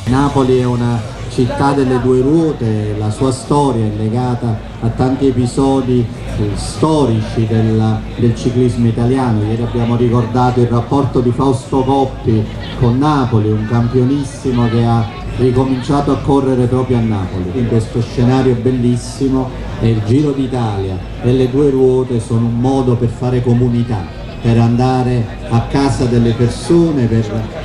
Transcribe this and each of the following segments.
Napoli è una città delle due ruote, la sua storia è legata a tanti episodi storici del ciclismo italiano. Ieri abbiamo ricordato il rapporto di Fausto Coppi con Napoli, un campionissimo che ha ricominciato a correre proprio a Napoli. In questo scenario bellissimo il Giro d'Italia e le due ruote sono un modo per fare comunità, per andare a casa delle persone, per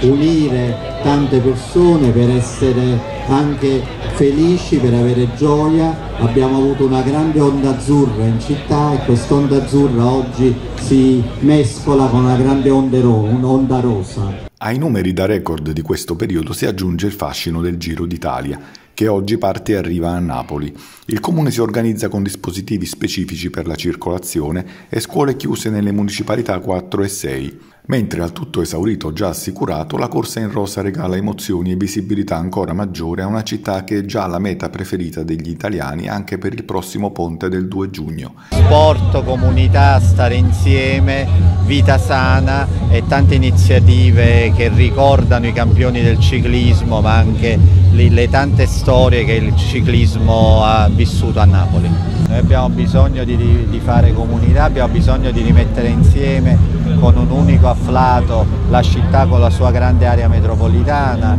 unire tante persone, per essere anche felici, per avere gioia. Abbiamo avuto una grande onda azzurra in città e quest'onda azzurra oggi si mescola con una grande onda rosa. Ai numeri da record di questo periodo si aggiunge il fascino del Giro d'Italia, che oggi parte e arriva a Napoli. Il comune si organizza con dispositivi specifici per la circolazione e scuole chiuse nelle municipalità 4 e 6. Mentre al tutto esaurito già assicurato, la corsa in rosa regala emozioni e visibilità ancora maggiore a una città che è già la meta preferita degli italiani anche per il prossimo ponte del 2 giugno. Sport, comunità, stare insieme, vita sana e tante iniziative che ricordano i campioni del ciclismo, ma anche le tante storie che il ciclismo ha vissuto a Napoli. Noi abbiamo bisogno di fare comunità, abbiamo bisogno di rimettere insieme con un unico afflato la città con la sua grande area metropolitana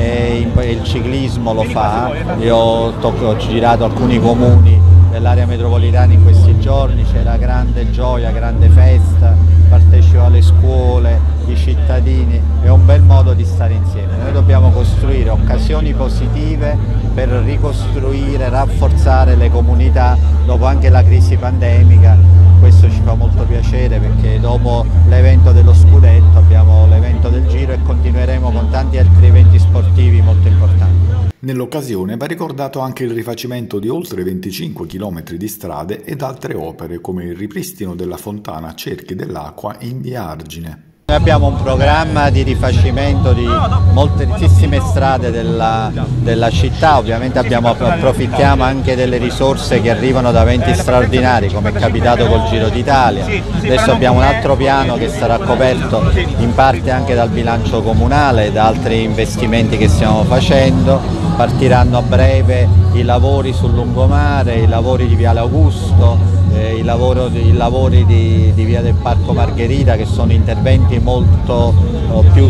e il ciclismo lo fa. Io ho girato alcuni comuni dell'area metropolitana in questi giorni, c'era grande gioia, grande festa, partecipo alle scuole, i cittadini, è un bel modo di stare insieme. Noi dobbiamo costruire occasioni positive per ricostruire, rafforzare le comunità dopo anche la crisi pandemica. Questo ci fa molto piacere perché dopo l'evento dello scudetto abbiamo l'evento del Giro e continueremo con tanti altri eventi sportivi molto importanti. Nell'occasione va ricordato anche il rifacimento di oltre 25 km di strade ed altre opere come il ripristino della fontana Cerchi dell'Acqua in via Argine. Noi abbiamo un programma di rifacimento di moltissime strade della città, ovviamente approfittiamo anche delle risorse che arrivano da eventi straordinari come è capitato col Giro d'Italia. Adesso abbiamo un altro piano che sarà coperto in parte anche dal bilancio comunale e da altri investimenti che stiamo facendo. Partiranno a breve i lavori sul lungomare, i lavori di Viale Augusto, i lavori di via del Parco Margherita, che sono interventi molto più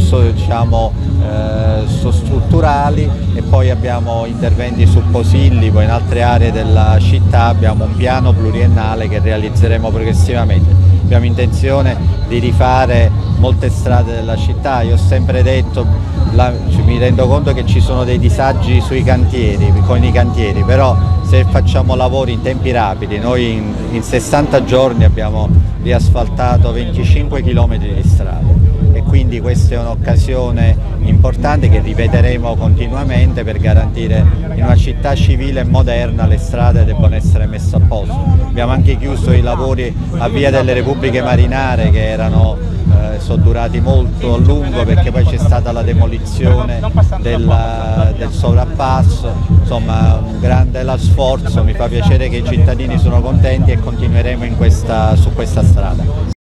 strutturali, e poi abbiamo interventi su Posillipo e in altre aree della città. Abbiamo un piano pluriennale che realizzeremo progressivamente. Abbiamo intenzione di rifare molte strade della città. Io ho sempre detto, mi rendo conto che ci sono dei disagi con i cantieri, però se facciamo lavori in tempi rapidi, noi in 60 giorni abbiamo riasfaltato 25 km di strade e quindi questa è un'occasione importante che ripeteremo continuamente per garantire in una città civile e moderna le strade devono essere messe a posto. Abbiamo anche chiuso i lavori a Via delle Repubbliche Marinare che sono durati molto a lungo perché poi c'è stata la demolizione del sovrappasso. Insomma, un grande sforzo, mi fa piacere che i cittadini sono contenti e continueremo su questa strada.